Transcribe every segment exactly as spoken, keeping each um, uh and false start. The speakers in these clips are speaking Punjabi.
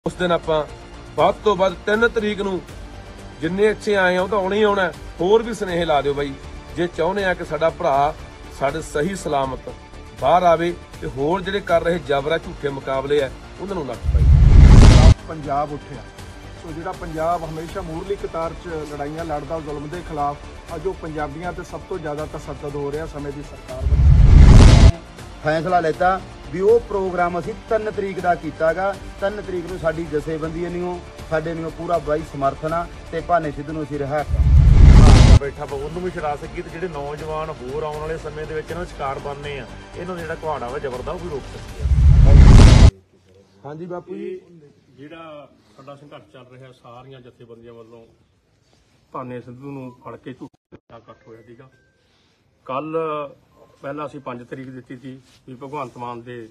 उस दिन ਆਪਾਂ ਵੱਧ ਤੋਂ ਵੱਧ तीन ਤਰੀਕ ਨੂੰ ਜਿੰਨੇ ਇੱਥੇ ਆਏ ਆ ਉਹ ਤਾਂ ਆਉਣਾ ਹੀ ਆਉਣਾ। ਹੋਰ ਵੀ ਸੁਨੇਹੇ ਲਾ ਦਿਓ ਬਾਈ, ਜੇ ਚਾਹੁੰਦੇ ਆ ਕਿ ਸਾਡਾ ਭਰਾ ਸਾਡੇ ਸਹੀ ਸਲਾਮਤ ਬਾਹਰ ਆਵੇ ਤੇ ਹੋਰ ਜਿਹੜੇ ਕਰ ਰਹੇ ਜਬਰਾ ਝੂਠੇ ਮੁਕਾਬਲੇ ਆ ਉਹਨਾਂ ਨੂੰ ਨੱਕ ਪਾਈ। ਪੰਜਾਬ ਉੱਠਿਆ ਸੋ ਜਿਹੜਾ ਪੰਜਾਬ ਹਮੇਸ਼ਾ ਮੂਹਰਲੀ ਕਤਾਰ 'ਚ ਲੜਾਈਆਂ ਲੜਦਾ ਜ਼ੁਲਮ ਦੇ ਖਿਲਾਫ ਅੱਜ ਉਹ ਪੰਜਾਬੀਆਂ ਤੇ ਸਭ ਤੋਂ ਜ਼ਿਆਦਾ ਤਸ਼ੱਦਦ ਹੋ ਰਿਹਾ ਸਮੇਂ ਦੀ ਸਰਕਾਰ ਵੱਲੋਂ फैसला लेता भी वो प्रोग्राम असी तीन तरीक का कीतागा। तीन तरीक नूं साडी जथेबंदी नहीं साडे नहीं पूरा बाई समर्थन आ ते भाने सिद्धू नूं असीं रिहा बैठा ਉਹਨੂੰ ਵੀ ਛਡਾ ਸਕੀ ਤੇ ਜਿਹੜੇ ਨੌਜਵਾਨ ਹੋਰ ਆਉਣ ਵਾਲੇ ਸਮੇਂ ਦੇ ਵਿੱਚ ਇਹਨਾਂ ਸ਼ਿਕਾਰ ਬਣਨੇ ਆ ਇਹਨਾਂ ਦਾ ਜਿਹੜਾ ਘਵਾੜਾ ਵਾ ਜ਼ਬਰਦਾ ਉਹ ਵੀ ਰੋਕ ਸਕੀਏ। ਹਾਂਜੀ ਬਾਪੂ ਜੀ, ਜਿਹੜਾ ਸਾਡਾ ਸੰਘਰਸ਼ ਚੱਲ ਰਿਹਾ ਸਾਰੀਆਂ ਜਥੇਬੰਦੀਆਂ ਵੱਲੋਂ ਭਾਨੇ ਸਿੱਧੂ ਨੂੰ ਫੜ ਕੇ ਝੂਠਾ ਇਕੱਠ ਹੋਇਆ ਸੀਗਾ। ਕੱਲ ਪਹਿਲਾਂ ਅਸੀਂ ਪੰਜ ਤਰੀਕ ਦਿੱਤੀ ਸੀ ਵੀ ਭਗਵੰਤ ਮਾਨ ਦੇ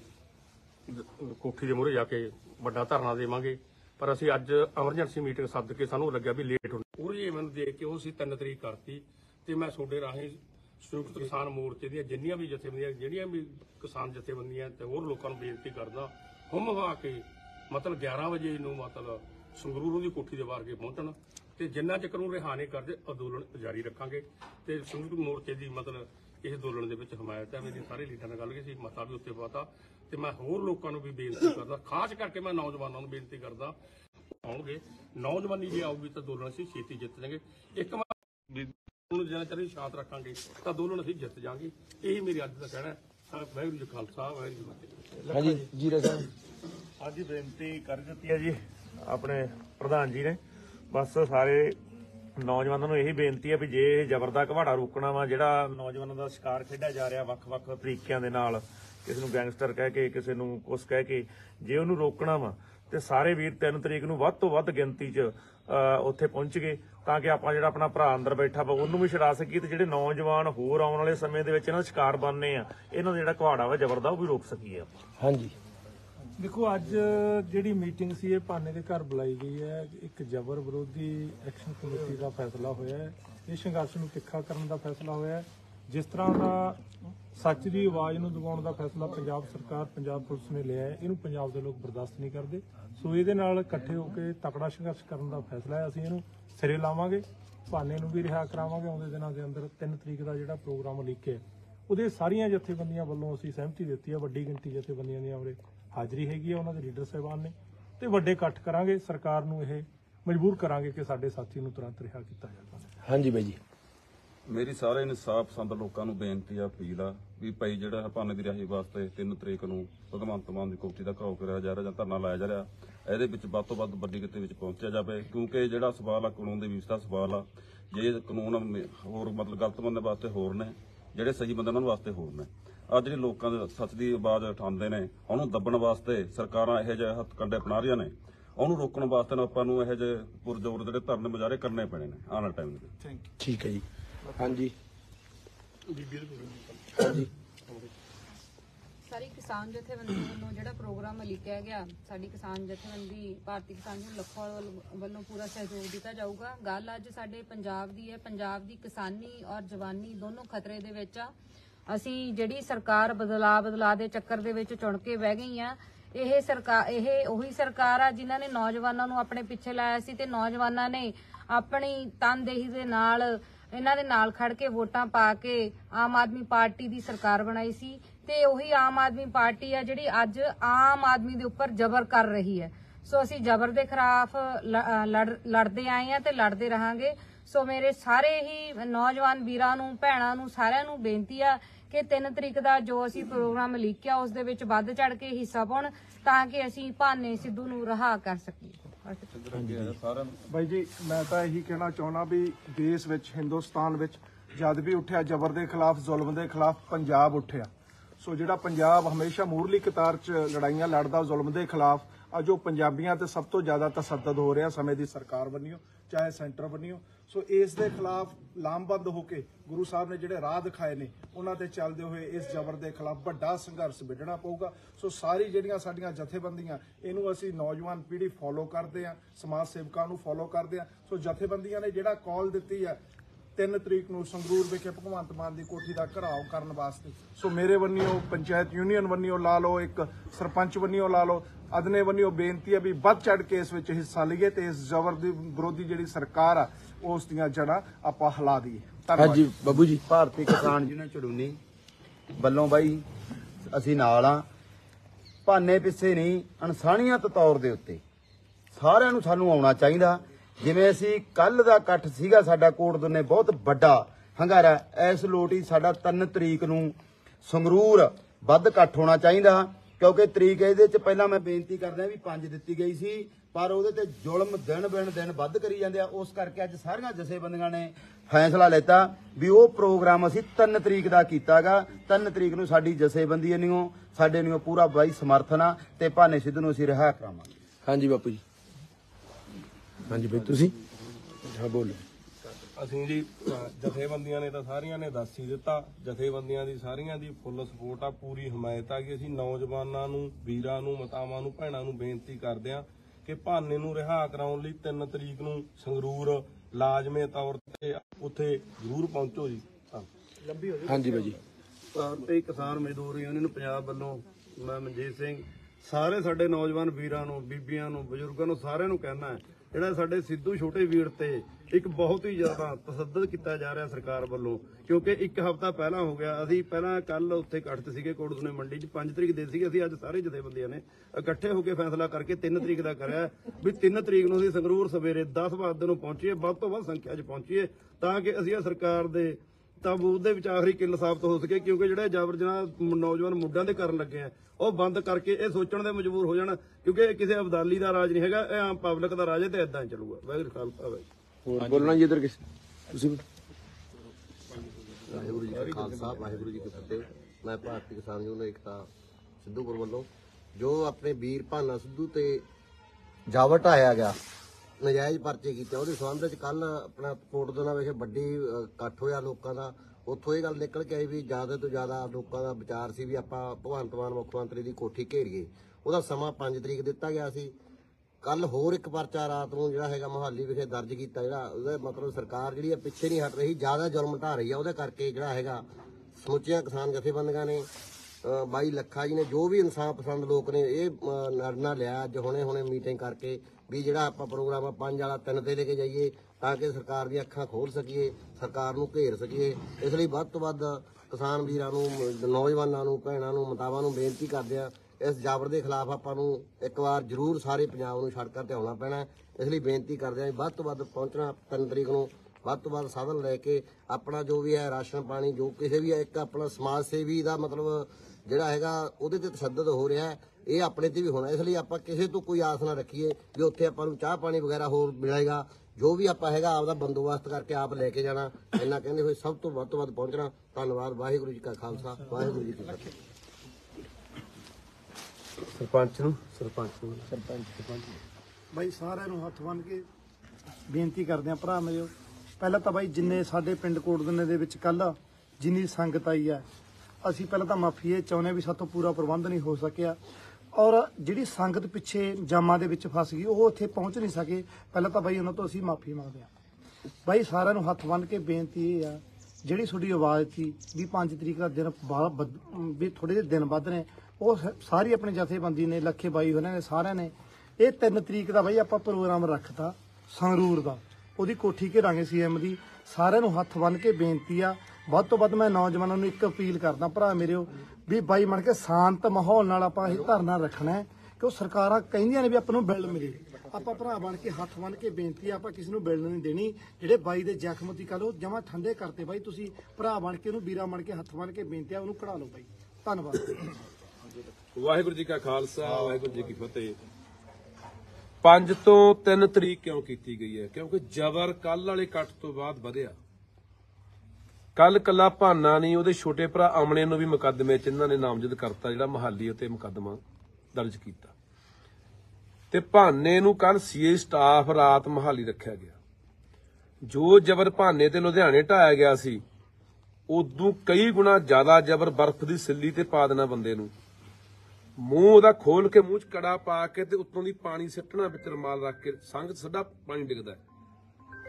ਕੋਠੀ ਦੇ ਮੂਹਰੇ ਜਾ ਕੇ ਵੱਡਾ ਧਰਨਾ ਦੇਵਾਂਗੇ, ਪਰ ਅਸੀਂ ਅੱਜ ਐਮਰਜੈਂਸੀ ਮੀਟਿੰਗ ਸੱਦ ਕੇ ਸਾਨੂੰ ਲੱਗਿਆ ਵੀ ਲੇਟ ਹੋਣਾ ਪੂਰੀ ਮੈਨੂੰ ਦੇਖ ਕੇ ਉਹ ਅਸੀਂ ਤਿੰਨ ਤਰੀਕ ਕਰਤੀ ਤੇ ਮੈਂ ਤੁਹਾਡੇ ਰਾਹੀਂ ਸੰਯੁਕਤ ਕਿਸਾਨ ਮੋਰਚੇ ਦੀਆਂ ਜਿੰਨੀਆਂ ਵੀ ਜਥੇਬੰਦੀਆਂ ਜਿਹੜੀਆਂ ਵੀ ਕਿਸਾਨ ਜਥੇਬੰਦੀਆਂ ਤੇ ਹੋਰ ਲੋਕਾਂ ਨੂੰ ਬੇਨਤੀ ਕਰਦਾ ਹੁਮ ਹਵਾ ਕੇ ਮਤਲਬ ਗਿਆਰਾਂ ਵਜੇ ਨੂੰ ਮਤਲਬ ਸੰਗਰੂਰ ਦੀ ਕੋਠੀ ਦੇ ਬਾਹਰ ਕੇ ਪਹੁੰਚਣ ਤੇ ਜਿੰਨਾ ਚਿਰ ਨੂੰ ਰਿਹਾ ਨਹੀਂ ਕਰਦੇ ਅੰਦੋਲਨ ਜਾਰੀ ਰੱਖਾਂਗੇ। ਤੇ ਸੰਯੁਕਤ ਮੋਰਚੇ ਦੀ ਮਤਲਬ ਇਸ ਅੰਦੋਲਨ ਦੇ ਵਿੱਚ ਹਮਾਇਤ ਹੈ। ਮੇਰੀ ਸਾਰੇ ਲੀਡਰਾਂ ਨਾਲ ਗੱਲ ਕੀਤੀ, ਮਤਾ ਵੀ ਉੱਤੇ ਪਾਤਾ ਤੇ ਮੈਂ ਹੋਰ ਲੋਕਾਂ ਨੂੰ ਵੀ ਬੇਨਤੀ ਕਰਦਾ, ਖਾਸ ਕਰਕੇ ਮੈਂ ਨੌਜਵਾਨਾਂ ਨੂੰ ਬੇਨਤੀ ਕਰਦਾ ਆਉਣਗੇ ਨੌਜਵਾਨੀ ਜੇ ਆਊਗੀ ਤਾਂ ਅੰਦੋਲਨ ਅਸੀਂ ਛੇਤੀ ਜਿੱਤ ਜਾਵਾਂਗੇ। ਇੱਕ ਵਾਰ ਜਿੰਨਾ ਚਿਰ ਸ਼ਾਂਤ ਰੱਖਾਂਗੇ ਤਾਂ ਅੰਦੋਲਨ ਅਸੀਂ ਜਿੱਤ ਜਾਵਾਂਗੇ। ਇਹੀ ਮੇਰੀ ਅੱਜ ਦਾ ਕਹਿਣਾ ਹੈ। ਵਾਹਿਗੁਰੂ ਜੀ ਖਾਲਸਾ ਵਾਹਿਗੁਰੂ ਜੀ ਫਤਿਹ। ਹਾਂਜੀ ਜੀਰਾ ਸਾਹਿਬ ਅੱਜ ਬੇਨਤੀ ਕਰ ਦਿੱਤੀ ਹੈ ਜੀ ਆਪਣੇ ਪ੍ਰਧਾਨ ਜੀ ਨੇ। ਬਸ ਸਾਰੇ ਨੌਜਵਾਨਾਂ ਨੂੰ ਇਹੀ ਬੇਨਤੀ ਹੈ ਵੀ ਜੇ ਇਹ ਜ਼ਬਰ ਦਾ ਘਵਾੜਾ ਰੋਕਣਾ ਵਾ, ਜਿਹੜਾ ਨੌਜਵਾਨਾਂ ਦਾ ਸ਼ਿਕਾਰ ਖੇਡਿਆ ਜਾ ਰਿਹਾ ਵੱਖ-ਵੱਖ ਤਰੀਕਿਆਂ ਦੇ ਨਾਲ, ਕਿਸੇ ਨੂੰ ਗੈਂਗਸਟਰ ਕਹਿ ਕੇ ਕਿਸੇ ਨੂੰ ਕੁਛ ਕਹਿ ਕੇ, ਜੇ ਉਹਨੂੰ ਰੋਕਣਾ ਵਾ ਤੇ ਸਾਰੇ ਵੀਰ ਤਿੰਨ ਤਰੀਕ ਨੂੰ ਵੱਧ ਤੋਂ ਵੱਧ ਗਿਣਤੀ 'ਚ ਉੱਥੇ ਪਹੁੰਚ ਗਏ ਤਾਂ ਕਿ ਆਪਾਂ ਜਿਹੜਾ ਆਪਣਾ ਭਰਾ ਅੰਦਰ ਬੈਠਾ ਵਾ ਉਹਨੂੰ ਵੀ ਛਡਾ ਸਕੀਏ ਤੇ ਜਿਹੜੇ ਨੌਜਵਾਨ ਹੋਰ ਆਉਣ ਵਾਲੇ ਸਮੇਂ ਦੇ ਵਿੱਚ ਇਹਨਾਂ ਦਾ ਸ਼ਿਕਾਰ ਬਣਨੇ ਆ ਇਹਨਾਂ ਦਾ ਜਿਹੜਾ ਘਵਾੜਾ ਵਾ ਜ਼ਬਰ ਦਾ ਉਹ ਵੀ ਰੋਕ ਸਕੀਏ ਆਪਾਂ। ਹਾਂਜੀ देखो अज जी मीटिंग सी भाने के घर बुलाई गई है, एक जबर विरोधी एक्शन कमेटी का फैसला होया है, इस संघर्ष में तिखा करने का फैसला होया है। जिस तरह का सच की आवाज़ में दबाने का फैसला पंजाब सरकार पंजाब पुलिस ने लिया है, इनू पंजाब के लोग बर्दाश्त नहीं करते। सो ये इकट्ठे होकर तकड़ा संघर्ष करने का फैसला है। असीं इनू सिरे लावांगे, भाने नू भी रिहा करावांगे। आउंदे दिनां दे अंदर तीन तरीक का जिहड़ा प्रोग्राम लिखे ਉਹਦੇ ਸਾਰੀਆਂ ਜਥੇਬੰਦੀਆਂ ਵੱਲੋਂ ਅਸੀਂ ਸਹਿਮਤੀ ਦਿੱਤੀ ਹੈ। ਵੱਡੀ ਗਿਣਤੀ ਜਥੇਬੰਦੀਆਂ ਦੀਆਂ ਉਰੇ ਹਾਜ਼ਰੀ ਹੈਗੀ ਹੈ, ਉਹਨਾਂ ਦੇ ਲੀਡਰ ਸਾਹਿਬਾਨ ਨੇ ਤੇ ਵੱਡੇ ਇਕੱਠ ਕਰਾਂਗੇ। ਸਰਕਾਰ ਨੂੰ ਇਹ ਮਜਬੂਰ ਕਰਾਂਗੇ ਕਿ ਸਾਡੇ ਸਾਥੀ ਨੂੰ ਤੁਰੰਤ ਰਿਹਾ ਕੀਤਾ ਜਾਵੇ। ਹਾਂਜੀ ਬਾਈ ਜੀ, ਮੇਰੀ ਸਾਰੇ ਇਨਸਾਫ ਪਸੰਦ ਲੋਕਾਂ ਨੂੰ ਬੇਨਤੀ ਆ, ਅਪੀਲ ਆ ਵੀ ਭਾਈ ਜਿਹੜਾ ਭਾਨੇ ਦੀ ਰਿਹਾਈ ਵਾਸਤੇ ਤਿੰਨ ਤਰੀਕ ਨੂੰ ਭਗਵੰਤ ਮਾਨ ਦੀ ਕੋਠੀ ਦਾ ਘਾਉ ਕਰਿਆ ਜਾ ਰਿਹਾ ਜਾਂ ਧਰਨਾ ਲਾਇਆ ਜਾ ਰਿਹਾ, ਇਹਦੇ ਵਿੱਚ ਵੱਧ ਤੋਂ ਵੱਧ ਵੱਡੀ ਗਿਣਤੀ ਵਿੱਚ ਪਹੁੰਚਿਆ ਜਾਵੇ। ਕਿਉਂਕਿ ਜਿਹੜਾ ਸਵਾਲ ਆ ਕਾਨੂੰਨ ਦੇ ਵਿਵਸਥਾ ਸਵਾਲ ਆ, ਜੇ ਕਾਨੂੰਨ ਹੋਰ ਮਤਲਬ ਗਲਤ ਬੰਦੇ ਵਾਸਤੇ ਹੋਰ ਨੇ, ਜਿਹੜੇ ਸਹੀ ਬੰਦੇ ਉਹਨਾਂ ਵਾਸਤੇ ਹੋਰ ਨੇ। ਅੱਜ ਜਿਹੜੇ ਲੋਕਾਂ ਦੇ ਸੱਚ ਦੀ ਆਵਾਜ਼ ਉਠਾਉਂਦੇ ਨੇ ਉਹਨੂੰ ਦੱਬਣ ਵਾਸਤੇ ਸਰਕਾਰਾਂ ਇਹੋ ਜਿਹੇ ਹੱਥ ਕੰਡੇ ਅਪਣਾ ਰਹੀਆਂ ਨੇ, ਉਹਨੂੰ ਰੋਕਣ ਵਾਸਤੇ ਨਾ ਆਪਾਂ ਨੂੰ ਇਹੋ ਜਿਹੇ ਪੁਰਜ਼ੋਰ ਜਿਹੜੇ ਧਰਨੇ ਮੁਜ਼ਾਹਰੇ ਕਰਨੇ ਪੈਣੇ ਨੇ ਆਉਣ ਵਾਲੇ ਟਾਈਮ ਦੇ। ਠੀਕ ਹੈ ਜੀ। ਹਾਂਜੀ ਹਾਂਜੀ ਸਾਰੀ ਕਿਸਾਨ ਜਥੇਬੰਦੀ ਵੱਲੋਂ ਜਿਹੜਾ ਪ੍ਰੋਗਰਾਮ ਲਿਖਿਆ ਗਿਆ, ਸਾਡੀ ਕਿਸਾਨ ਜਥੇਬੰਦੀ ਭਾਰਤੀ ਕਿਸਾਨ ਯੂਨੀਅਨ ਲੱਖੋਵਾਲ ਵੱਲੋਂ ਪੂਰਾ ਸਹਿਯੋਗ ਦਿੱਤਾ ਜਾਊਗਾ। ਗੱਲ ਅੱਜ ਸਾਡੇ ਪੰਜਾਬ ਦੀ ਹੈ। ਪੰਜਾਬ ਦੀ ਕਿਸਾਨੀ ਔਰ ਜਵਾਨੀ ਦੋਨੋਂ ਖਤਰੇ ਦੇ ਵਿੱਚ ਆ। ਅਸੀਂ ਜਿਹੜੀ ਸਰਕਾਰ ਬਦਲਾ ਬਦਲਾ ਦੇ ਚੱਕਰ ਦੇ ਵਿੱਚ ਚੁਣ ਕੇ ਬਹਿ ਗਈ ਆ। ਇਹ ਸਰਕਾਰ ਇਹ ਉਹੀ ਸਰਕਾਰ ਆ ਜਿਨ੍ਹਾਂ ਨੇ ਨੌਜਵਾਨਾਂ ਨੂੰ ਆਪਣੇ ਪਿੱਛੇ ਲਾਇਆ ਸੀ ਤੇ ਨੌਜਵਾਨਾਂ ਨੇ ਆਪਣੀ ਤਨਦੇਹੀ ਦੇ ਨਾਲ ਇਹਨਾਂ ਦੇ ਨਾਲ ਖੜ ਕੇ ਵੋਟਾਂ ਪਾ ਕੇ ਆਮ ਆਦਮੀ ਪਾਰਟੀ ਦੀ ਸਰਕਾਰ ਬਣਾਈ ਸੀ। ਤੇ ਉਹੀ ਆਮ ਆਦਮੀ ਪਾਰਟੀ ਆ ਜਿਹੜੀ ਅੱਜ ਆਮ ਆਦਮੀ ਦੇ ਉੱਪਰ ਜ਼ਬਰ ਕਰ ਰਹੀ ਹੈ। ਸੋ ਅਸੀਂ ਜ਼ਬਰ ਦੇ ਖਿਲਾਫ ਲੜਦੇ ਆਏ ਆ ਤੇ ਲੜਦੇ ਰਹਾਂਗੇ। ਸੋ ਮੇਰੇ ਸਾਰੇ ਹੀ ਨੌਜਵਾਨ ਵੀਰਾਂ ਨੂੰ ਭੈਣਾਂ ਨੂੰ ਸਾਰਿਆਂ ਨੂੰ ਬੇਨਤੀ ਆ ਕਿ ਤਿੰਨ ਤਰੀਕ ਦਾ ਜੋ ਅਸੀਂ ਪ੍ਰੋਗਰਾਮ ਲਿਖਿਆ ਉਸ ਦੇ ਵਿੱਚ ਵੱਧ ਚੜ ਕੇ ਹਿੱਸਾ ਪਾਉਣ ਤਾਂ ਕਿ ਅਸੀਂ ਭਾਨੇ ਸਿੱਧੂ ਨੂੰ ਰਿਹਾ ਕਰ ਸਕੀਏ। ਬਾਈ ਜੀ ਮੈਂ ਤਾਂ ਇਹੀ ਕਹਿਣਾ ਚਾਹੁੰਦਾ ਵੀ ਦੇਸ਼ ਵਿੱਚ ਹਿੰਦੁਸਤਾਨ ਵਿੱਚ ਜਦ ਵੀ ਉੱਠਿਆ ਜ਼ਬਰ ਦੇ ਖਿਲਾਫ ਜ਼ੁਲਮ ਦੇ ਖਿਲਾਫ ਪੰਜਾਬ ਉੱਠਿਆ। ਸੋ ਜਿਹੜਾ ਪੰਜਾਬ ਹਮੇਸ਼ਾ ਮੂਹਰਲੀ ਕਤਾਰ 'ਚ ਲੜਾਈਆਂ ਲੜਦਾ ਜ਼ੁਲਮ ਦੇ ਖਿਲਾਫ ਅੱਜ ਉਹ ਪੰਜਾਬੀਆਂ ਤੇ ਸਭ ਤੋਂ ਜ਼ਿਆਦਾ ਤਸ਼ੱਦਦ ਹੋ ਰਿਹਾ ਸਮੇਂ ਦੀ ਸਰਕਾਰ ਵੱਲੋਂ ਚਾਹੇ ਸੈਂਟਰ ਵੱਲੋਂ। ਸੋ ਇਸ ਦੇ ਖਿਲਾਫ ਲਾਮਬੰਦ ਹੋ ਕੇ ਗੁਰੂ ਸਾਹਿਬ ਨੇ ਜਿਹੜੇ ਰਾਹ ਦਿਖਾਏ ਨੇ ਉਹਨਾਂ ਤੇ ਚੱਲਦੇ ਹੋਏ ਇਸ ਜ਼ਬਰ ਦੇ ਖਿਲਾਫ ਵੱਡਾ ਸੰਘਰਸ਼ ਵਿੱਢਣਾ ਪਊਗਾ। ਸੋ ਸਾਰੀ ਜਿਹੜੀਆਂ ਸਾਡੀਆਂ ਜਥੇਬੰਦੀਆਂ ਇਹਨੂੰ ਅਸੀਂ ਨੌਜਵਾਨ ਪੀੜ੍ਹੀ ਫੋਲੋ ਕਰਦੇ ਆ, ਸਮਾਜ ਸੇਵਕਾਂ ਨੂੰ ਫੋਲੋ ਕਰਦੇ ਆ। ਸੋ ਜਥੇਬੰਦੀਆਂ ਨੇ ਜਿਹੜਾ ਕਾਲ ਦਿੱਤੀ ਹੈ ਤਿੰਨ ਤਰੀਕ ਨੂੰ ਸੰਗਰੂਰ ਵਿਖੇ ਭਗਵੰਤ ਮਾਨ ਦੀ ਕੋਠੀ ਦਾ ਘਰਾਓ ਕਰਨ ਵਾਸਤੇ। ਸੋ ਮੇਰੇ ਵੱਲੋਂ ਪੰਚਾਇਤ ਯੂਨੀਅਨ ਵੱਲੋਂ ਲਾ ਲਓ, ਇੱਕ ਸਰਪੰਚ ਵੱਲੋਂ ਲਾ ਲਓ, ਅਦਨੇ ਵੱਲੋਂ ਬੇਨਤੀ ਹੈ ਵੀ ਵੱਧ ਚੜ ਕੇ ਇਸ ਵਿੱਚ ਹਿੱਸਾ ਲਈਏ ਤੇ ਇਸ ਜ਼ਬਰ ਦੀ ਵਿਰੋਧੀ ਜਿਹੜੀ ਸਰਕਾਰ ਆ ਉਸ ਦੀਆਂ ਜੜ੍ਹਾਂ ਆਪਾਂ ਹਿਲਾ ਦਈਏ। ਹਾਂਜੀ ਬਾਬੂ ਜੀ, ਭਾਰਤੀ ਕਿਸਾਨ ਯੂਨੀਅਨ ਝੜੂਨੀ ਵੱਲੋਂ ਬਾਈ ਅਸੀਂ ਨਾਲ ਆ। ਭਾਨੇ ਪਿੱਛੇ ਨਹੀਂ, ਇਨਸਾਨੀਅਤ ਤੌਰ ਦੇ ਉੱਤੇ ਸਾਰਿਆਂ ਨੂੰ ਸਾਨੂੰ ਆਉਣਾ ਚਾਹੀਦਾ। ਜਿਵੇਂ ਅਸੀਂ ਕੱਲ ਦਾ ਇਕੱਠ ਸੀਗਾ ਸਾਡਾ ਕੋਟਦੁੰਨੇ ਬਹੁਤ ਵੱਡਾ ਹੰਗਾਰਾ, ਇਸ ਲੋਟ ਹੀ ਸਾਡਾ ਤਿੰਨ ਤਰੀਕ ਨੂੰ ਸੰਗਰੂਰ ਵੱਧ ਇਕੱਠ ਹੋਣਾ ਚਾਹੀਦਾ, ਕਿਉਂਕਿ ਤਰੀਕ ਇਹਦੇ ਚ ਪਹਿਲਾਂ ਮੈਂ ਬੇਨਤੀ ਕਰਦਾ ਵੀ ਪੰਜ ਦਿੱਤੀ ਗਈ ਸੀ, ਪਰ ਉਹਦੇ ਤੇ ਜ਼ੁਲਮ ਦਿਨ ਬਿਨ ਦਿਨ ਵੱਧ ਕਰੀ ਜਾਂਦੇ ਆ। ਉਸ ਕਰਕੇ ਅੱਜ ਸਾਰੀਆਂ ਜਥੇਬੰਦੀਆਂ ਨੇ ਫੈਸਲਾ ਲਿੱਤਾ ਵੀ ਉਹ ਪ੍ਰੋਗਰਾਮ ਅਸੀਂ ਤਿੰਨ ਤਰੀਕ ਦਾ ਕੀਤਾਗਾ। ਤਿੰਨ ਤਰੀਕ ਨੂੰ ਸਾਡੀ ਜਥੇਬੰਦੀ ਵੱਲੋਂ ਸਾਡੇ ਨੂੰ ਪੂਰਾ ਬਾਈ ਸਮਰਥਨ ਆ ਤੇ ਭਾਨੇ ਸਿੱਧੂ ਨੂੰ ਅਸੀਂ ਰਿਹਾ ਕਰਾਵਾਂਗੇ। ਹਾਂਜੀ ਬਾਪੂ ਜੀ। ਹਾਂਜੀ ਬਈ ਤੁਸੀਂ ਹਾਂ ਬੋਲੋ। ਅਸੀਂ ਜੀ ਜਥੇਬੰਦੀਆਂ ਨੇ ਤਾਂ ਸਾਰੀਆਂ ਨੇ ਦੱਸ ਹੀ ਦਿੱਤਾ, ਜਥੇਬੰਦੀਆਂ ਦੀ ਸਾਰੀਆਂ ਦੀ ਫੁੱਲ ਸਪੋਰਟ ਆ, ਪੂਰੀ ਹਮਾਇਤ ਆ ਕਿ ਅਸੀਂ ਨੌਜਵਾਨਾਂ ਨੂੰ, ਵੀਰਾਂ ਨੂੰ, ਮਾਤਾਵਾਂ ਨੂੰ, ਭੈਣਾਂ ਨੂੰ ਬੇਨਤੀ ਕਰਦੇ ਆ ਕਿ ਭਾਨੇ ਨੂੰ ਰਿਹਾ ਕਰਾਉਣ ਲਈ ਤਿੰਨ ਤਰੀਕ ਨੂੰ ਸੰਗਰੂਰ ਲਾਜ਼ਮੀ ਤੌਰ ਤੇ ਉੱਥੇ ਜ਼ਰੂਰ ਪਹੁੰਚੋ ਜੀ। ਹਾਂਜੀ ਬਾਈ ਜੀ। ਭਾਰਤੀ ਕਿਸਾਨ ਮਜ਼ਦੂਰ ਯੂਨੀਅਨ ਪੰਜਾਬ ਵੱਲੋਂ ਮੈਂ ਮਨਜੀਤ ਸਿੰਘ ਸਾਰੇ ਸਾਡੇ ਨੌਜਵਾਨ ਵੀਰਾਂ ਨੂੰ, ਬੀਬੀਆਂ ਨੂੰ, ਬਜ਼ੁਰਗਾਂ ਨੂੰ ਸਾਰਿਆਂ ਨੂੰ ਕਹਿਣਾ ਹੈ, ਜਿਹੜਾ ਸਾਡੇ ਸਿੱਧੂ ਛੋਟੇ ਵੀਰ ਤੇ ਇੱਕ ਬਹੁਤ ਹੀ ਜ਼ਿਆਦਾ ਤਸ਼ੱਦਦ ਕੀਤਾ ਜਾ ਰਿਹਾ ਸਰਕਾਰ ਵੱਲੋਂ, ਕਿਉਂਕਿ ਇੱਕ ਹਫ਼ਤਾ ਪਹਿਲਾਂ ਹੋ ਗਿਆ। ਅਸੀਂ ਪਹਿਲਾਂ ਕੱਲ ਉੱਥੇ ਇਕੱਠ ਸੀਗੇ ਕੋਟਦੁਨੇ ਮੰਡੀ 'ਚ, ਪੰਜ ਤਰੀਕ ਦੇ ਸੀਗੇ ਅਸੀਂ, ਅੱਜ ਸਾਰੇ ਜਥੇਬੰਦੀਆਂ ਨੇ ਇਕੱਠੇ ਹੋ ਕੇ ਫੈਸਲਾ ਕਰਕੇ ਤਿੰਨ ਤਰੀਕ ਦਾ ਕਰਿਆ ਵੀ ਤਿੰਨ ਤਰੀਕ ਨੂੰ ਅਸੀਂ ਸੰਗਰੂਰ ਸਵੇਰੇ ਦਸ ਵਜੇ ਨੂੰ ਪਹੁੰਚੀਏ, ਵੱਧ ਤੋਂ ਵੱਧ ਸੰਖਿਆ 'ਚ ਪਹੁੰਚੀਏ, ਤਾਂ ਕਿ ਅਸੀਂ ਇਹ ਸਰਕਾਰ ਦੇ ਤਾਬੂਤ ਦੇ ਵਿੱਚ ਆਖਰੀ ਕਿੱਲ ਸਾਬਤ ਹੋ ਸਕੇ। ਕਿਉਂਕਿ ਜਿਹੜੇ ਜਬਰ ਜਨਾਹ ਨੌਜਵਾਨ ਮੁੱਢਾਂ ਦੇ ਕਰਨ ਲੱਗੇ ਆ ਉਹ ਬੰਦ ਕਰਕੇ ਇਹ ਸੋਚਣ ਦੇ ਮਜਬੂਰ ਹੋ ਜਾਣ, ਕਿਉਂਕਿ ਇਹ ਕਿਸੇ ਅਬਦਾਲੀ ਦਾ ਰਾਜ ਨਹੀਂ ਹੈਗਾ, ਇਹ ਆਮ ਪਬਲਿਕ ਦਾ ਰਾਜ ਹੈ ਤੇ ਇਦਾਂ ਚੱਲੂਗਾ। ਵਾਹਿਗੁਰੂ ਖਾਲਸਾ ਵਾਹਿਗੁਰੂ। ਹੋਰ ਬੋਲਣਾ ਜੀ ਇਧਰ ਕਿਸ ਤੁਸੀਂ ਵਾਹਿਗੁਰੂ ਜੀ ਕਾ ਖਾਲਸਾ ਵਾਹਿਗੁਰੂ ਜੀ ਕੀ ਫਤਿਹ। ਮੈਂ ਭਾਰਤੀ ਕਿਸਾਨ ਯੂਨੀਅਨ ਏਕਤਾ ਸਿੱਧੂਪੁਰ ਵੱਲੋਂ ਜੋ ਆਪਣੇ ਵੀਰ ਭਾਨਾ ਸਿੱਧੂ ਤੇ ਜਾਵਰ ਢਾਇਆ ਗਿਆ, ਨਜਾਇਜ਼ ਪਰਚੇ ਕੀਤੇ, ਉਹਦੇ ਸੰਬੰਧ ਵਿੱਚ ਕੱਲ ਆਪਣਾ ਕੋਟਦੁਨਾ ਵਿਖੇ ਵੱਡੀ ਇਕੱਠ ਹੋਇਆ ਲੋਕਾਂ ਦਾ। ਉੱਥੋਂ ਇਹ ਗੱਲ ਨਿਕਲ ਕੇ ਆਈ ਵੀ ਜ਼ਿਆਦਾ ਤੋਂ ਜ਼ਿਆਦਾ ਲੋਕਾਂ ਦਾ ਵਿਚਾਰ ਸੀ ਵੀ ਆਪਾਂ ਭਗਵੰਤ ਮਾਨ ਮੁੱਖ ਮੰਤਰੀ ਦੀ ਕੋਠੀ ਘੇਰੀਏ। ਉਹਦਾ ਸਮਾਂ ਪੰਜ ਤਰੀਕ ਦਿੱਤਾ ਗਿਆ ਸੀ। ਕੱਲ ਹੋਰ ਇੱਕ ਪਰਚਾ ਰਾਤ ਨੂੰ ਜਿਹੜਾ ਹੈਗਾ ਮੋਹਾਲੀ ਵਿਖੇ ਦਰਜ ਕੀਤਾ, ਜਿਹੜਾ ਉਹਦਾ ਮਤਲਬ ਸਰਕਾਰ ਜਿਹੜੀ ਹੈ ਪਿੱਛੇ ਨਹੀਂ ਹਟ ਰਹੀ, ਜ਼ਿਆਦਾ ਜ਼ੁਲਮ ਢਾ ਰਹੀ ਆ। ਉਹਦੇ ਕਰਕੇ ਜਿਹੜਾ ਹੈਗਾ ਸਮੁੱਚੀਆਂ ਕਿਸਾਨ ਜਥੇਬੰਦੀਆਂ ਨੇ, ਬਾਈ ਲੱਖਾ ਜੀ ਨੇ, ਜੋ ਵੀ ਇਨਸਾਫ ਪਸੰਦ ਲੋਕ ਨੇ ਇਹ ਨਿਰਣਾ ਲਿਆ ਅੱਜ ਹੁਣੇ ਹੁਣੇ ਮੀਟਿੰਗ ਕਰਕੇ ਵੀ ਜਿਹੜਾ ਆਪਾਂ ਪ੍ਰੋਗਰਾਮ ਆ ਪੰਜ ਵਾਲਾ ਤਿੰਨ ਤੇ ਲੈ ਕੇ ਜਾਈਏ, ਤਾਂ ਕਿ ਸਰਕਾਰ ਦੀਆਂ ਅੱਖਾਂ ਖੋਲ ਸਕੀਏ, ਸਰਕਾਰ ਨੂੰ ਘੇਰ ਸਕੀਏ। ਇਸ ਲਈ ਵੱਧ ਤੋਂ ਵੱਧ ਕਿਸਾਨ ਵੀਰਾਂ ਨੂੰ, ਨੌਜਵਾਨਾਂ ਨੂੰ, ਭੈਣਾਂ ਨੂੰ, ਮਾਤਾਵਾਂ ਨੂੰ ਬੇਨਤੀ ਕਰਦੇ ਆ, ਇਸ ਜਾਬਰ ਦੇ ਖਿਲਾਫ ਆਪਾਂ ਨੂੰ ਇੱਕ ਵਾਰ ਜ਼ਰੂਰ ਸਾਰੇ ਪੰਜਾਬ ਨੂੰ ਸੜਕਾਂ ਤੇ ਆਉਣਾ ਪੈਣਾ। ਇਸ ਲਈ ਬੇਨਤੀ ਕਰਦੇ ਆ ਵੱਧ ਤੋਂ ਵੱਧ ਪਹੁੰਚਣਾ ਤਿੰਨ ਤਰੀਕ ਨੂੰ, ਵੱਧ ਤੋਂ ਵੱਧ ਸਾਧਨ ਲੈ ਕੇ ਆਪਣਾ ਜੋ ਵੀ ਹੈ ਰਾਸ਼ਨ ਪਾਣੀ, ਜੋ ਕਿਸੇ ਵੀ ਇੱਕ ਆਪਣਾ ਸਮਾਜ ਸੇਵੀ ਦਾ ਮਤਲਬ ਜਿਹੜਾ ਹੈਗਾ ਉਹਦੇ ਤੇ ਤਸ਼ੱਦਦ ਹੋ ਰਿਹਾ, ਇਹ ਆਪਣੇ ਤੇ ਵੀ ਹੋਣਾ। ਇਸ ਲਈ ਆਪਾਂ ਕਿਸੇ ਤੋਂ ਕੋਈ ਆਸ ਨਾ ਰੱਖੀਏ ਵੀ ਉੱਥੇ ਆਪਾਂ ਨੂੰ ਚਾਹ ਪਾਣੀ ਵਗੈਰਾ ਹੋਰ ਮਿਲੇਗਾ। ਜੋ ਵੀ ਆਪਾਂ ਹੈਗਾ ਆਪਦਾ ਬੰਦੋਬਸਤ ਕਰਕੇ ਆਪ ਲੈ ਕੇ ਜਾਣਾ। ਇੰਨਾ ਕਹਿੰਦੇ ਹੋਏ ਸਭ ਤੋਂ ਵੱਧ ਤੋਂ ਵੱਧ ਪਹੁੰਚਣਾ। ਧੰਨਵਾਦ। ਵਾਹਿਗੁਰੂ ਜੀ ਕਾ ਖਾਲਸਾ ਵਾਹਿਗੁਰੂ ਜੀ ਕੀ ਫਤਿਹ। ਸਰਪੰਚ ਨੂੰ ਸਰਪੰਚ ਨੂੰ ਸਰਪੰਚ ਸਰਪੰਚ ਬਾਈ ਸਾਰਿਆਂ ਨੂੰ ਹੱਥ ਬੰਨ੍ਹ ਕੇ ਬੇਨਤੀ ਕਰਦੇ ਆ ਭਰਾ ਮੇਰੇ। ਪਹਿਲਾਂ ਤਾਂ ਬਾਈ ਜਿੰਨੇ ਸਾਡੇ ਪਿੰਡ ਕੋਟਦੁਨੇ ਦੇ ਵਿੱਚ ਕੱਲ ਜਿੰਨੀ ਸੰਗਤ ਆਈ ਹੈ, ਅਸੀਂ ਪਹਿਲਾਂ ਤਾਂ ਮਾਫੀ ਇਹ ਚਾਹੁੰਦੇ ਵੀ ਸਾਤੋਂ ਪੂਰਾ ਪ੍ਰਬੰਧ ਨਹੀਂ ਹੋ ਸਕਿਆ, ਔਰ ਜਿਹੜੀ ਸੰਗਤ ਪਿੱਛੇ ਜਾਮਾਂ ਦੇ ਵਿੱਚ ਫਸ ਗਈ ਉਹ ਉੱਥੇ ਪਹੁੰਚ ਨਹੀਂ ਸਕੇ, ਪਹਿਲਾਂ ਤਾਂ ਬਾਈ ਉਹਨਾਂ ਤੋਂ ਅਸੀਂ ਮਾਫੀ ਮੰਗਦੇ ਹਾਂ। ਬਾਈ ਸਾਰਿਆਂ ਨੂੰ ਹੱਥ ਬੰਨ੍ਹ ਕੇ ਬੇਨਤੀ ਇਹ ਆ, ਜਿਹੜੀ ਤੁਹਾਡੀ ਆਵਾਜ਼ ਸੀ ਵੀ ਪੰਜ ਤਰੀਕ ਦਾ ਦਿਨ ਬਾਅਦ ਵੀ ਥੋੜੇ ਜਿਹੇ ਦਿਨ ਵੱਧ ਨੇ, ਉਹ ਸਾਰੀ ਆਪਣੀ ਜਥੇਬੰਦੀ ਨੇ, ਲੱਖੇ ਬਾਈ ਹੋਣੇ ਨੇ, ਸਾਰਿਆਂ ਨੇ ਇਹ ਤਿੰਨ ਤਰੀਕ ਦਾ ਬਾਈ ਆਪਾਂ ਪ੍ਰੋਗਰਾਮ ਰੱਖਤਾ ਸੰਗਰੂਰ ਦਾ, ਉਹਦੀ ਕੋਠੀ ਘੇਰਾਂਗੇ ਸੀਐਮ ਦੀ। ਸਾਰਿਆਂ ਨੂੰ ਹੱਥ ਬੰਨ੍ਹ ਕੇ ਬੇਨਤੀ ਆ, ਵੱਧ ਤੋਂ ਵੱਧ ਮੈਂ ਨੌਜਵਾਨਾਂ ਨੂੰ ਇੱਕ ਅਪੀਲ ਕਰਦਾ ਭਰਾ ਮੇਰਿਓ ਵੀ ਬਾਈ ਬਣ ਕੇ ਸ਼ਾਂਤ ਮਾਹੌਲ ਨਾਲ ਆਪਾਂ ਇਹ ਧਰਨਾ ਰੱਖਣਾ ਹੈ, ਕਿ ਉਹ ਸਰਕਾਰਾਂ ਕਹਿੰਦੀਆਂ ਨੇ ਵੀ ਆਪਾਂ ਨੂੰ ਬਿੱਲ ਮਿਲੇ। ਆਪਾਂ ਭਰਾ ਬਣ ਕੇ ਹੱਥ ਬੰਨ੍ਹ ਕੇ ਬੇਨਤੀ ਆ, ਆਪਾਂ ਕਿਸੇ ਨੂੰ ਬਿੱਲ ਨਹੀਂ ਦੇਣੀ। ਜਿਹੜੇ ਬਾਈ ਦੇ ਜ਼ਖਮ ਤੀ ਕੱਲ ਉਹ ਜਮਾ ਠੰਡੇ ਕਰਤੇ ਬਾਈ, ਤੁਸੀਂ ਭਰਾ ਬਣ ਕੇ ਉਹਨੂੰ ਵੀਰਾ ਬਣ ਕੇ ਹੱਥ ਬੰਨ੍ਹ ਕੇ ਬੇਨਤੀ ਆ ਉਹਨੂੰ ਕਢਾ ਲਓ ਬਾਈ। ਧੰਨਵਾਦ। ਵਾਹਿਗੁਰੂ ਜੀ ਕਾ ਖਾਲਸਾ ਵਾਹਿਗੁਰੂ ਜੀ ਕੀ ਫਤਿਹ। ਪੰਜ ਤੋਂ ਤਿੰਨ ਤਰੀਕ ਕਿਉਂ ਕੀਤੀ ਗਈ ਹੈ? ਕਿਉਂਕਿ ਜ਼ਬਰ ਕੱਲ ਵਾਲੇ ਇਕੱਠ ਤੋਂ ਬਾਅਦ ਵਧਿਆ। ਕੱਲ ਕੱਲਾ ਭਾਨਾ ਨਹੀਂ, ਉਹਦੇ ਛੋਟੇ ਭਰਾ ਅਮਣੇ ਨੂੰ ਵੀ ਮੁਕੱਦਮੇ 'ਚ ਇਹਨਾਂ ਨੇ ਨਾਮਜ਼ਦ ਕਰਤਾ, ਜਿਹੜਾ ਮੋਹਾਲੀ ਉੱਤੇ ਮੁਕੱਦਮਾ ਦਰਜ ਕੀਤਾ। ਤੇ ਭਾਨੇ ਨੂੰ ਕੱਲ ਸੀਏ ਸਟਾਫ ਰਾਤ ਮੋਹਾਲੀ ਰੱਖਿਆ ਗਿਆ। ਜੋ ਜ਼ਬਰ ਭਾਨੇ ਤੇ ਲੁਧਿਆਣੇ ਢਾਇਆ ਗਿਆ ਸੀ, ਉਦੋਂ ਕਈ ਗੁਣਾ ਜ਼ਿਆਦਾ ਜ਼ਬਰ ਬਰਫ਼ ਦੀ ਸਿੱਲੀ ਤੇ ਪਾ ਦੇਣਾ ਬੰਦੇ ਨੂੰ, ਮੂੰਹ ਉਹਦਾ ਖੋਲ ਕੇ ਮੂੰਹ 'ਚ ਕੜਾ ਪਾ ਕੇ ਤੇ ਉੱਤੋਂ ਦੀ ਪਾਣੀ ਸਿੱਟਣਾ, ਵਿੱਚ ਰੁਮਾਲ ਰੱਖ ਕੇ ਸੰਗ 'ਚ ਸਿੱਧਾ ਪਾਣੀ ਡਿੱਗਦਾ।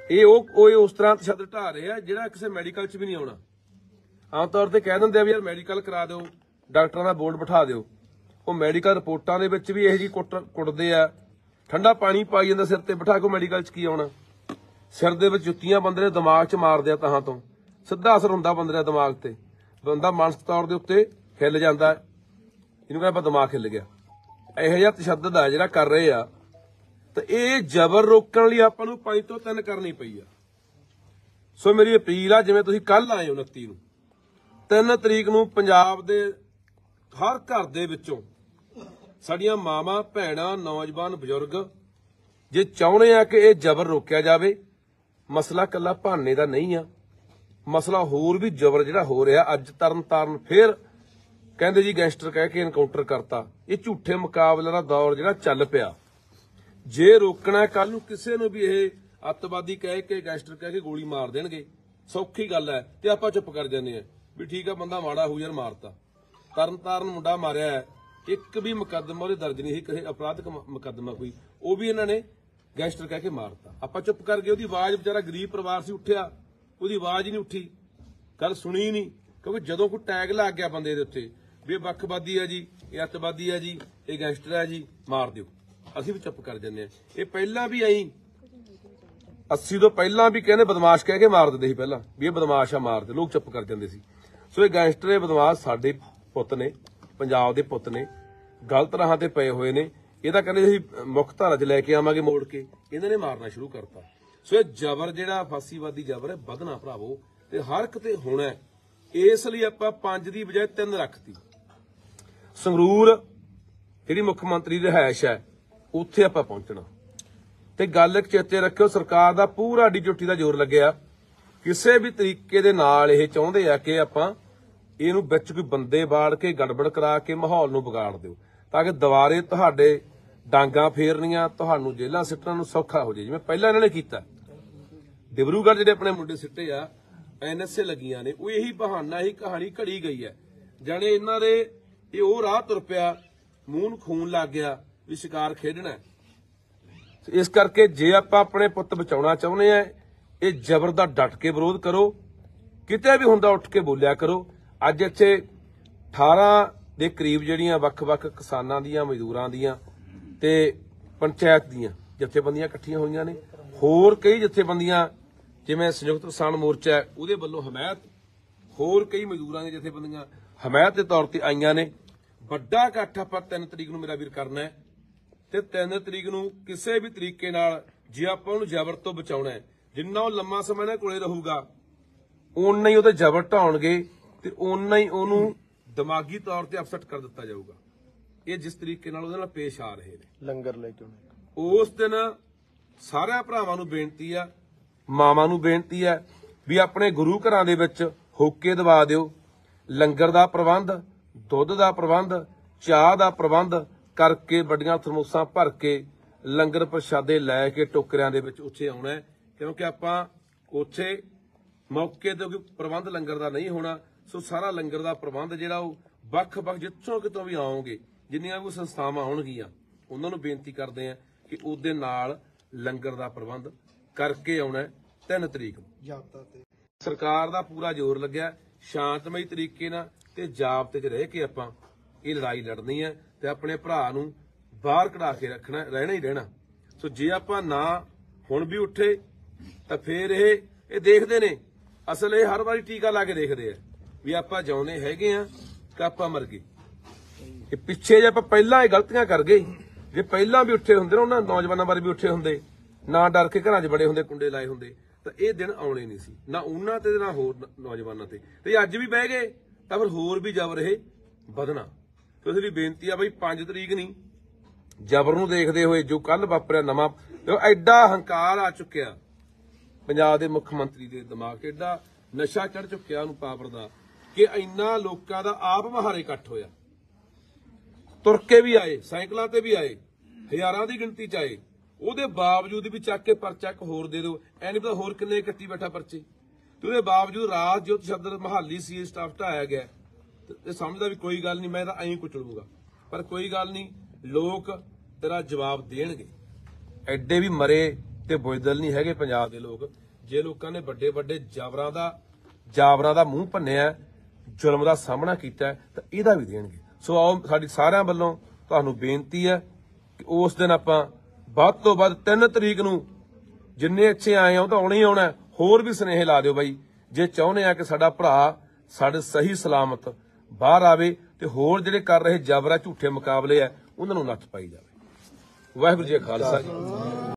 ਇਹ ਉਹ ਉਹ ਉਸ ਤਰ੍ਹਾਂ ਤਸ਼ੱਦਦ ਢਾ ਰਹੇ ਆ ਜਿਹੜਾ ਕਿਸੇ ਮੈਡੀਕਲ 'ਚ ਵੀ ਨਹੀਂ ਆਉਣਾ। ਆਮ ਤੌਰ ਤੇ ਕਹਿ ਦਿੰਦੇ ਆ ਵੀ ਯਾਰ ਮੈਡੀਕਲ ਕਰਾ ਦਿਓ, ਡਾਕਟਰਾਂ ਦਾ ਬੋਰਡ ਬਿਠਾ ਦਿਓ। ਉਹ ਮੈਡੀਕਲ ਰਿਪੋਰਟਾਂ ਦੇ ਵਿੱਚ ਵੀ ਇਹੋ ਜਿਹੀ ਕੁੱਟ ਕੁੱਟਦੇ ਆ, ਠੰਡਾ ਪਾਣੀ ਪਾਈ ਜਾਂਦਾ ਸਿਰ ਤੇ ਬਿਠਾ ਕੇ। ਮੈਡੀਕਲ 'ਚ ਕੀ ਆਉਣਾ? ਸਿਰ ਦੇ ਵਿੱਚ ਜੁੱਤੀਆਂ ਬੰਦੇ ਦੇ ਦਿਮਾਗ 'ਚ ਮਾਰਦੇ ਆ ਤਾਂ ਤੋਂ ਸਿੱਧਾ ਅਸਰ ਹੁੰਦਾ ਬੰਦੇ ਦੇ ਦਿਮਾਗ ਤੇ। ਬੰਦਾ ਮਾਨਸਿਕ ਤੌਰ ਦੇ ਉੱਤੇ ਹਿੱਲ ਜਾਂਦਾ, ਇਹਨੂੰ ਕਹਿੰਦਾ ਆਪਾਂ ਦਿਮਾਗ ਹਿੱਲ ਗਿਆ। ਇਹੋ ਜਿਹਾ ਤਸ਼ੱਦਦ ਆ ਜਿਹੜਾ ਕਰ ਰਹੇ ਆ, ਤੇ ਇਹ ਜ਼ਬਰ ਰੋਕਣ ਲਈ ਆਪਾਂ ਨੂੰ ਪੰਜ ਤੋਂ ਤਿੰਨ ਕਰਨੀ ਪਈ ਆ। ਸੋ ਮੇਰੀ ਅਪੀਲ ਆ, ਜਿਵੇਂ ਤੁਸੀਂ ਕੱਲ ਆਏ ਉਨੱਤੀ ਨੂੰ, ਤਿੰਨ ਤਰੀਕ ਨੂੰ ਪੰਜਾਬ ਦੇ ਹਰ ਘਰ ਦੇ ਵਿੱਚੋਂ ਸਾਡੀਆਂ ਮਾਵਾਂ, ਭੈਣਾਂ, ਨੌਜਵਾਨ, ਬਜ਼ੁਰਗ ਜੇ ਚਾਹੁੰਦੇ ਆ ਕਿ ਇਹ ਜ਼ਬਰ ਰੋਕਿਆ ਜਾਵੇ, ਮਸਲਾ ਕੱਲਾ ਭਾਨੇ ਦਾ ਨਹੀਂ ਆ, ਮਸਲਾ ਹੋਰ ਵੀ ਜ਼ਬਰ ਜਿਹੜਾ ਹੋ ਰਿਹਾ। ਅੱਜ ਤਰਨ ਤਾਰਨ ਫੇਰ ਕਹਿੰਦੇ ਜੀ ਗੈਂਗਸਟਰ ਕਹਿ ਕੇ ਐਨਕਾਊਂਟਰ ਕਰਤਾ। ਇਹ ਝੂਠੇ ਮੁਕਾਬਲੇ ਦਾ ਦੌਰ ਜਿਹੜਾ ਚੱਲ ਪਿਆ, ਜੇ ਰੋਕਣਾ, ਕੱਲ ਨੂੰ ਕਿਸੇ ਨੂੰ ਵੀ ਇਹ ਅੱਤਵਾਦੀ ਕਹਿ ਕੇ ਗੈਂਗਸਟਰ ਕਹਿ ਕੇ ਗੋਲੀ ਮਾਰ ਦੇਣਗੇ, ਸੌਖੀ ਗੱਲ ਹੈ, ਤੇ ਆਪਾਂ ਚੁੱਪ ਕਰ ਜਾਂਦੇ ਆ ਵੀ ਠੀਕ ਆ, ਬੰਦਾ ਮਾੜਾ ਹੋ ਯਾਰ, ਮਾਰਤਾ। ਤਰਨ ਤਾਰਨ ਮੁੰਡਾ ਮਾਰਿਆ ਹੈ, ਇੱਕ ਵੀ ਮੁਕੱਦਮਾ ਉਹਦੇ ਦਰਜ ਨਹੀਂ ਸੀ, ਕਿਸੇ ਅਪਰਾਧਿਕ ਮੁਕੱਦਮਾ ਕੋਈ, ਉਹ ਵੀ ਇਹਨਾਂ ਨੇ ਗੈਂਗਸਟਰ ਕਹਿ ਕੇ ਮਾਰਤਾ। ਆਪਾਂ ਚੁੱਪ ਕਰ ਗਏ। ਉਹਦੀ ਆਵਾਜ਼, ਵਿਚਾਰਾ ਗਰੀਬ ਪਰਿਵਾਰ ਸੀ, ਉੱਠਿਆ, ਉਹਦੀ ਆਵਾਜ਼ ਹੀ ਨਹੀਂ ਉੱਠੀ, ਗੱਲ ਸੁਣੀ ਨਹੀਂ। ਕਿਉਂਕਿ ਜਦੋਂ ਕੋਈ ਟੈਗ ਲੱਗ ਗਿਆ ਬੰਦੇ ਦੇ ਉੱਤੇ ਵੀ ਇਹ ਵੱਖਵਾਦੀ ਆ ਜੀ, ਇਹ ਅੱਤਵਾਦੀ ਆ ਜੀ, ਇਹ ਗੈਂਗਸਟਰ ਆ ਜੀ, ਮਾਰ ਦਿਓ, ਅਸੀਂ ਵੀ ਚੁੱਪ ਕਰ ਜਾਂਦੇ ਆ। ਇਹ ਪਹਿਲਾਂ ਵੀ ਆਈ ਅੱਸੀ ਤੋਂ ਪਹਿਲਾਂ ਵੀ ਕਹਿੰਦੇ ਬਦਮਾਸ਼ ਕਹਿ ਕੇ ਮਾਰ ਦਿੰਦੇ ਸੀ, ਪਹਿਲਾਂ ਵੀ ਇਹ ਬਦਮਾਸ਼ ਆ, ਮਾਰ ਦੇ, ਲੋਕ ਚੁੱਪ ਕਰ ਜਾਂਦੇ ਸੀ। ਸੋ ਇਹ ਗੈਂਗਸਟਰ, ਇਹ ਬਦਮਾਸ਼ ਸਾਡੇ ਪੁੱਤ ਨੇ, ਪੰਜਾਬ ਦੇ ਪੁੱਤ ਨੇ, ਗਲਤ ਰਾਹਾਂ ਤੇ ਪਏ ਹੋਏ ਨੇ। ਇਹ ਤਾਂ ਕਹਿੰਦੇ ਅਸੀਂ ਮੁੱਖ ਧਾਰਾ 'ਚ ਲੈ ਕੇ ਆਵਾਂਗੇ ਮੋੜ ਕੇ, ਇਹਨਾਂ ਨੇ ਮਾਰਨਾ ਸ਼ੁਰੂ ਕਰਤਾ। ਸੋ ਇਹ ਜ਼ਬਰ ਜਿਹੜਾ ਫਾਸੀਵਾਦੀ ਜ਼ਬਰ ਹੈ, ਵਧਣਾ ਭਰਾਵੋ, ਤੇ ਹਰ ਕਿਤੇ ਹੋਣਾ। ਇਸ ਲਈ ਆਪਾਂ ਪੰਜ ਦੀ ਬਜਾਏ ਤਿੰਨ ਰੱਖਤੀ। ਸੰਗਰੂਰ ਜਿਹੜੀ ਮੁੱਖ ਮੰਤਰੀ ਦੀ ਰਿਹਾਇਸ਼ ਹੈ, ਉੱਥੇ ਆਪਾਂ ਪਹੁੰਚਣਾ। ਤੇ ਗੱਲ ਇੱਕ ਚੇਤੇ ਰੱਖਿਓ, ਸਰਕਾਰ ਦਾ ਪੂਰਾ ਡਿਊਟੀ ਦਾ ਜ਼ੋਰ ਲੱਗਿਆ। ਕਿਸੇ ਵੀ ਤਰੀਕੇ ਦੇ ਨਾਲ ਇਹ ਚਾਹੁੰਦੇ ਆ ਕਿ ਆਪਾਂ ਇਹਨੂੰ ਵਿੱਚ ਕੋਈ ਬੰਦੇ ਬਾੜ ਕੇ ਗੜਬੜ ਕਰਾ ਕੇ ਮਾਹੌਲ ਨੂੰ ਵਿਗਾੜ ਦਿਓ, ਤਾਂ ਕਿ ਦੁਬਾਰੇ ਤੁਹਾਡੇ ਡਾਂਗਾ ਫੇਰਨੀਆਂ, ਤੁਹਾਨੂੰ ਜੇਲ੍ਹਾਂ ਸਿੱਟਣ ਨੂੰ ਸੌਖਾ ਹੋ ਜਾਏ, ਜਿਵੇਂ ਪਹਿਲਾਂ ਇਹਨਾਂ ਨੇ ਕੀਤਾ। ਡਿਬਰੂਗੜ੍ਹ ਜਿਹੜੇ ਆਪਣੇ ਮੁੰਡੇ ਸਿੱਟੇ ਆ, ਐਨਐਸਏ ਲੱਗੀਆਂ ਨੇ, ਉਹ ਇਹੀ ਬਹਾਨਾ, ਇਹੀ ਕਹਾਣੀ ਘੜੀ ਗਈ ਹੈ। ਜਾਣੇ ਇਹਨਾਂ ਦੇ ਇਹ ਉਹ ਰਾਹ ਤੁਰ ਪਿਆ, ਮੂੰਹ ਨੂੰ ਖੂਨ ਲੱਗ ਗਿਆ ਵੀ ਸ਼ਿਕਾਰ ਖੇਡਣਾ। ਇਸ ਕਰਕੇ ਜੇ ਆਪਾਂ ਆਪਣੇ ਪੁੱਤ ਬਚਾਉਣਾ ਚਾਹੁੰਦੇ ਆ, ਇਹ ਜ਼ਬਰ ਦਾ ਡਟ ਕੇ ਵਿਰੋਧ ਕਰੋ, ਕਿਤੇ ਵੀ ਹੁੰਦਾ ਉੱਠ ਕੇ ਬੋਲਿਆ ਕਰੋ। ਅੱਜ ਇੱਥੇ ਅਠਾਰਾਂ ਦੇ ਕਰੀਬ ਜਿਹੜੀਆਂ ਵੱਖ-ਵੱਖ ਕਿਸਾਨਾਂ ਦੀਆਂ, ਮਜ਼ਦੂਰਾਂ ਦੀਆਂ ਤੇ ਪੰਚਾਇਤ ਦੀਆਂ ਜਥੇਬੰਦੀਆਂ ਇਕੱਠੀਆਂ ਹੋਈਆਂ ਨੇ। ਹੋਰ ਕਈ ਜਥੇਬੰਦੀਆਂ ਜਿਵੇਂ ਸੰਯੁਕਤ ਕਿਸਾਨ ਮੋਰਚਾ ਹੈ, ਉਹਦੇ ਵੱਲੋਂ ਹਮਾਇਤ, ਹੋਰ ਕਈ ਮਜ਼ਦੂਰਾਂ ਦੀਆਂ ਜਥੇਬੰਦੀਆਂ ਹਮਾਇਤ ਦੇ ਤੌਰ ਤੇ ਆਈਆਂ ਨੇ। ਵੱਡਾ ਇਕੱਠ ਆਪਾਂ ਤਿੰਨ ਤਰੀਕ ਨੂੰ ਮੇਰਾ ਵੀਰ ਕਰਨਾ ਹੈ, ਤੇ ਤਿੰਨ ਤਰੀਕ ਨੂੰ ਕਿਸੇ ਵੀ ਤਰੀਕੇ ਨਾਲ ਜੇ ਆਪਾਂ ਉਹਨੂੰ ਜ਼ਬਰ ਤੋਂ ਬਚਾਉਣਾ ਹੈ, ਜਿੰਨਾ ਉਹ ਲੰਮਾ ਸਮਾਂ ਇਹਨਾਂ ਕੋਲੇ ਰਹੂਗਾ, ਓਨਾ ਹੀ ਉਹਦੇ ਜ਼ਬਰ ਢਾਉਣਗੇ ਤੇ ਓਨਾ ਹੀ ਉਹਨੂੰ ਦਿਮਾਗੀ ਤੌਰ ਤੇ ਅਪਸੈਟ ਕਰ ਦਿੱਤਾ ਜਾਊਗਾ। ਇਹ ਜਿਸ ਤਰੀਕੇ ਨਾਲ ਉਹਦੇ ਨਾਲ ਪੇਸ਼ ਆ ਰਹੇ ਨੇ, ਲੰਗਰ ਲੈ ਕੇ ਉਸ ਦਿਨ ਸਾਰਿਆਂ ਭਰਾਵਾਂ ਨੂੰ ਬੇਨਤੀ ਆ, ਮਾਵਾਂ ਨੂੰ ਬੇਨਤੀ ਹੈ ਵੀ ਆਪਣੇ ਗੁਰੂ ਘਰਾਂ ਦੇ ਵਿੱਚ ਹੋਕੇ ਦਵਾ ਦਿਓ। ਲੰਗਰ ਦਾ ਪ੍ਰਬੰਧ, ਦੁੱਧ ਦਾ ਪ੍ਰਬੰਧ, ਚਾਹ ਦਾ ਪ੍ਰਬੰਧ ਕਰਕੇ, ਵੱਡੀਆਂ ਥਰਮੋਸਾਂ ਭਰ ਕੇ ਲੰਗਰ ਪ੍ਰਸ਼ਾਦੇ ਲੈ ਕੇ ਟੋਕਰਿਆਂ ਦੇ ਵਿੱਚ ਉੱਥੇ ਆਉਣਾ, ਕਿਉਂਕਿ ਆਪਾਂ ਉੱਥੇ ਮੌਕੇ ਤੇ ਕੋਈ ਪ੍ਰਬੰਧ ਲੰਗਰ ਦਾ ਨਹੀਂ ਹੋਣਾ। ਸੋ ਸਾਰਾ ਲੰਗਰ ਦਾ ਪ੍ਰਬੰਧ ਜਿਹੜਾ ਉਹ ਵੱਖ-ਵੱਖ ਜਿੱਥੋਂ ਕਿਤੋਂ ਵੀ ਆਓਗੇ, ਜਿੰਨੀਆਂ ਵੀ ਸੰਸਥਾਵਾਂ ਆਉਣਗੀਆਂ, ਉਹਨਾਂ ਨੂੰ ਬੇਨਤੀ ਕਰਦੇ ਆ ਕਿ ਉਹਦੇ ਨਾਲ ਲੰਗਰ ਦਾ ਪ੍ਰਬੰਧ ਕਰਕੇ ਆਉਣਾ ਤਿੰਨ ਤਰੀਕ ਨੂੰ। ਸਰਕਾਰ ਦਾ ਪੂਰਾ ਜ਼ੋਰ ਲੱਗਿਆ ਸ਼ਾਂਤਮਈ ਤਰੀਕੇ ਨਾਲ ਤੇ ਜਾਬਤੇ 'ਚ ਰਹਿ ਕੇ ਆਪਾਂ ਇਹ ਲੜਾਈ ਲੜਨੀ ਹੈ ਤੇ ਆਪਣੇ ਭਰਾ ਨੂੰ ਬਾਹਰ ਕਢਾ ਕੇ ਰੱਖਣਾ, ਰਹਿਣਾ ਹੀ ਰਹਿਣਾ। ਸੋ ਜੇ ਆਪਾਂ ਨਾ ਹੁਣ ਵੀ ਉੱਠੇ ਤਾਂ ਫੇਰ ਇਹ ਇਹ ਦੇਖਦੇ ਨੇ, ਅਸਲ ਇਹ ਹਰ ਵਾਰੀ ਟੀਕਾ ਲਾ ਕੇ ਦੇਖਦੇ ਆ ਵੀ ਆਪਾਂ ਜਿਉਂਦੇ ਹੈਗੇ ਆ ਕਿ ਆਪਾਂ ਮਰ ਗਏ। ਇਹ ਪਿੱਛੇ ਜੇ ਆਪਾਂ ਪਹਿਲਾਂ ਇਹ ਗਲਤੀਆਂ ਕਰ ਗਏ, ਜੇ ਪਹਿਲਾਂ ਵੀ ਉੱਠੇ ਹੁੰਦੇ ਨਾ, ਉਹਨਾਂ ਨੌਜਵਾਨਾਂ ਬਾਰੇ ਵੀ ਉੱਠੇ ਹੁੰਦੇ, ਨਾ ਡਰ ਕੇ ਘਰਾਂ 'ਚ ਬੜੇ ਹੁੰਦੇ, ਕੁੰਡੇ ਲਾਏ ਹੁੰਦੇ, ਤਾਂ ਇਹ ਦਿਨ ਆਉਣੇ ਨਹੀਂ ਸੀ, ਨਾ ਉਹਨਾਂ ਤੇ ਨਾ ਹੋਰ ਨੌਜਵਾਨਾਂ ਤੇ। ਤੇ ਅੱਜ ਵੀ ਬਹਿ ਗਏ ਤਾਂ ਫਿਰ ਹੋਰ ਵੀ ਜ਼ਬਰ ਇਹ ਵਧਣਾ। ਇਸ ਲਈ ਬੇਨਤੀ ਆ ਬਈ ਪੰਜ ਤਰੀਕ ਨਹੀਂ, ਜ਼ਬਰ ਨੂੰ ਦੇਖਦੇ ਹੋਏ ਜੋ ਕੱਲ ਵਾਪਰਿਆ ਨਵਾਂ, ਐਡਾ ਹੰਕਾਰ ਆ ਚੁੱਕਿਆ ਪੰਜਾਬ ਦੇ ਮੁੱਖ ਮੰਤਰੀ ਦੇ ਦਿਮਾਗ 'ਚ, ਐਡਾ ਨਸ਼ਾ ਚੜ ਚੁੱਕਿਆ ਉਹਨੂੰ ਪਾਵਰ ਦਾ, ਕਿ ਇੰਨਾ ਲੋਕਾਂ ਦਾ ਆਪ ਮਹਾਰੇ ਇਕੱਠ ਹੋਇਆ। ਤੁਰ ਕੇ ਵੀ ਆਏ, ਸਾਈਕਲਾਂ ਤੇ ਵੀ ਆਏ, ਹਜ਼ਾਰਾਂ ਦੀ ਗਿਣਤੀ 'ਚ ਆਏ, ਉਹਦੇ ਬਾਵਜੂਦ ਵੀ ਚੱਕ ਕੇ ਪਰਚਾ ਇੱਕ ਹੋਰ ਦੇ ਦਿਓ, ਐ ਨਹੀਂ ਪਤਾ ਹੋਰ ਕਿੰਨੇ ਕੱਟੀ ਬੈਠਾ ਪਰਚੇ। ਤੇ ਉਹਦੇ ਬਾਵਜੂਦ ਰਾਤ ਜੋ ਤਸ਼ੱਦਦ ਮਹਾਲੀ ਸੀ ਸਟਾਫ ਢਾਇਆ ਗਿਆ, ਤੇ ਸਮਝਦਾ ਵੀ ਕੋਈ ਗੱਲ ਨਹੀਂ, ਮੈਂ ਤਾਂ ਐਂ ਕੁਚਲੂਗਾ, ਪਰ ਕੋਈ ਗੱਲ ਨਹੀਂ, ਲੋਕ ਤੇਰਾ ਜਵਾਬ ਦੇਣਗੇ। ਐਡੇ ਵੀ ਮਰੇ ਤੇ ਬੁਜ਼ਦਿਲ ਨਹੀਂ ਹੈਗੇ ਪੰਜਾਬ ਦੇ ਲੋਕ। ਜੇ ਲੋਕਾਂ ਨੇ ਵੱਡੇ ਵੱਡੇ ਜਾਬਰਾਂ ਦਾ ਜਾਬਰਾਂ ਦਾ ਮੂੰਹ ਭੰਨਿਆ, ਜ਼ੁਲਮ ਦਾ ਸਾਹਮਣਾ ਕੀਤਾ, ਤਾਂ ਇਹਦਾ ਵੀ ਦੇਣਗੇ। ਸੋ ਆਓ, ਸਾਡੀ ਸਾਰਿਆਂ ਵੱਲੋਂ ਤੁਹਾਨੂੰ ਬੇਨਤੀ ਹੈ ਕਿ ਉਸ ਦਿਨ ਆਪਾਂ ਵੱਧ ਤੋਂ ਵੱਧ ਤਿੰਨ ਤਰੀਕ ਨੂੰ ਜਿੰਨੇ ਇੱਥੇ ਆਏ ਆ ਉਹ ਤਾਂ ਆਉਣਾ ਹੀ ਆਉਣਾ। ਹੋਰ ਵੀ ਸੁਨੇਹੇ ਲਾ ਦਿਓ ਬਾਈ, ਜੇ ਚਾਹੁੰਦੇ ਆ ਕਿ ਸਾਡਾ ਭਰਾ ਸਾਡੇ ਸਹੀ ਸਲਾਮਤ ਬਾਹਰ ਆਵੇ ਤੇ ਹੋਰ ਜਿਹੜੇ ਕਰ ਰਹੇ ਜਬਰ ਆ, ਝੂਠੇ ਮੁਕਾਬਲੇ ਆ, ਉਹਨਾਂ ਨੂੰ ਨੱਥ ਪਾਈ ਜਾਵੇ। ਵਾਹਿਗੁਰੂ ਜੀ ਕਾ ਖਾਲਸਾ ਜੀ।